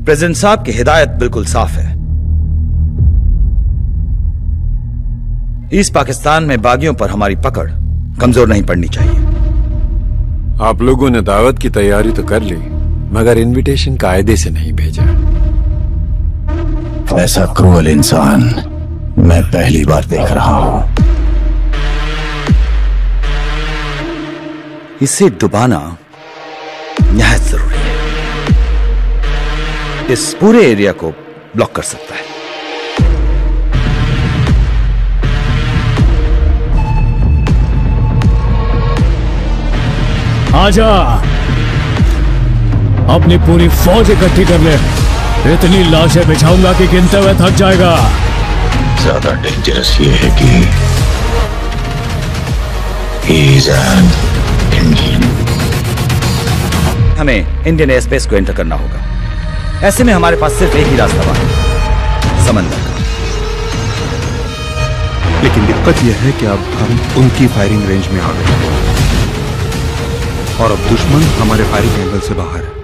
President साहब की हिदायत बिल्कुल साफ है। ईस्ट पाकिस्तान में बागियों पर हमारी पकड़ कमजोर नहीं पड़नी चाहिए। आप लोगों ने दावत की तैयारी तो कर ली, मगर इनविटेशन कायदे से नहीं भेजा। ऐसा क्रूअल इंसान मैं पहली बार देख रहा हूं। इसे डुबाना निहायत जरूरी है। इस पूरे एरिया को ब्लॉक कर सकता है। आजा, अपनी पूरी फौज इकट्ठी कर ले। इतनी लाशें बिछाऊंगा कि गिनते हुए थक जाएगा। ज्यादा डेंजरस ये है कि he is an Indian। हमें इंडियन एयर स्पेस को एंटर करना होगा। ऐसे में हमारे पास सिर्फ एक ही रास्ता है, समंदर का। लेकिन दिक्कत यह है कि अब हम उनकी फायरिंग रेंज में आ गए और अब दुश्मन हमारे फायरिंग एंगल से बाहर है।